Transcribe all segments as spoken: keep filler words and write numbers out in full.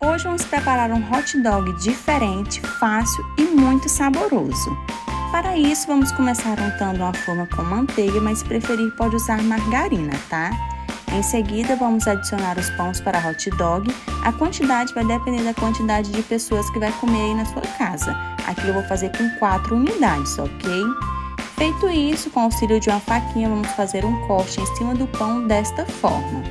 Hoje vamos preparar um hot dog diferente, fácil e muito saboroso. Para isso, vamos começar untando uma forma com manteiga, mas se preferir pode usar margarina, tá? Em seguida, vamos adicionar os pães para hot dog. A quantidade vai depender da quantidade de pessoas que vai comer aí na sua casa. Aqui eu vou fazer com quatro unidades, ok? Feito isso, com o auxílio de uma faquinha, vamos fazer um corte em cima do pão desta forma.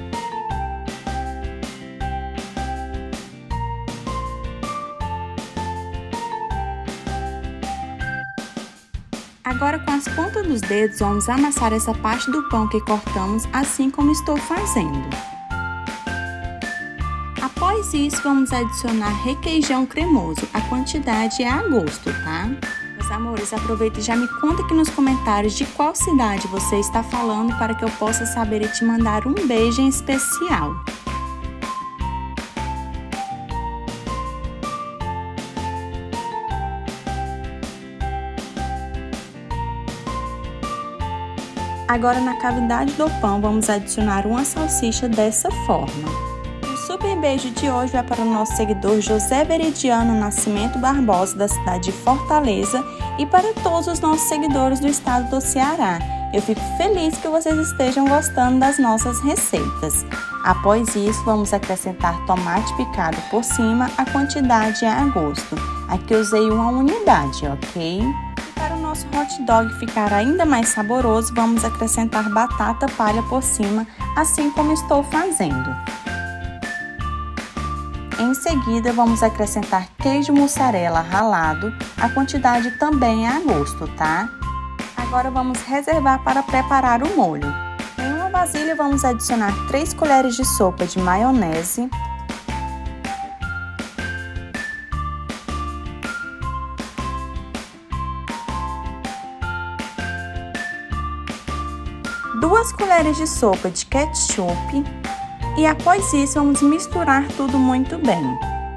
Agora, com as pontas dos dedos, vamos amassar essa parte do pão que cortamos, assim como estou fazendo. Após isso, vamos adicionar requeijão cremoso. A quantidade é a gosto, tá? Meus amores, aproveita e já me conta aqui nos comentários de qual cidade você está falando para que eu possa saber e te mandar um beijo em especial. Agora, na cavidade do pão, vamos adicionar uma salsicha dessa forma. O super beijo de hoje vai para o nosso seguidor José Veridiano Nascimento Barbosa, da cidade de Fortaleza, e para todos os nossos seguidores do estado do Ceará. Eu fico feliz que vocês estejam gostando das nossas receitas. Após isso, vamos acrescentar tomate picado por cima, a quantidade é a gosto. Aqui eu usei uma unidade, ok? Para o nosso hot dog ficar ainda mais saboroso, vamos acrescentar batata palha por cima, assim como estou fazendo. Em seguida, vamos acrescentar queijo mussarela ralado, a quantidade também é a gosto, tá? Agora vamos reservar para preparar o molho. Em uma vasilha, vamos adicionar três colheres de sopa de maionese, duas colheres de sopa de ketchup e após isso vamos misturar tudo muito bem.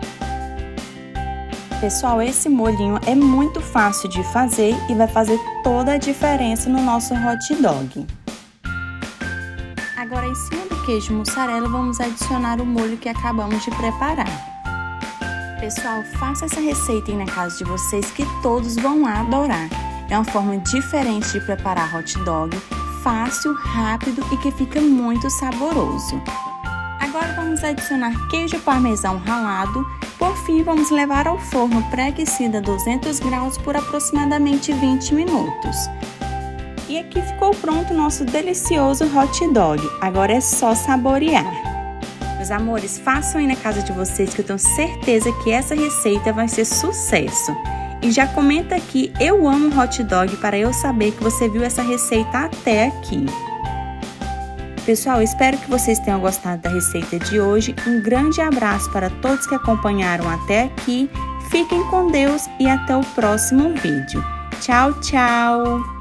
Pessoal, esse molhinho é muito fácil de fazer e vai fazer toda a diferença no nosso hot dog. Agora, em cima do queijo mussarela, vamos adicionar o molho que acabamos de preparar. Pessoal, faça essa receita aí na casa de vocês que todos vão adorar. É uma forma diferente de preparar hot dog, fácil, rápido e que fica muito saboroso. Agora vamos adicionar queijo parmesão ralado. Por fim, vamos levar ao forno pré-aquecido a duzentos graus por aproximadamente vinte minutos. E aqui ficou pronto o nosso delicioso hot dog. Agora é só saborear. Meus amores, façam aí na casa de vocês que eu tenho certeza que essa receita vai ser sucesso. E já comenta aqui, eu amo hot dog, para eu saber que você viu essa receita até aqui. Pessoal, espero que vocês tenham gostado da receita de hoje. Um grande abraço para todos que acompanharam até aqui. Fiquem com Deus e até o próximo vídeo. Tchau, tchau!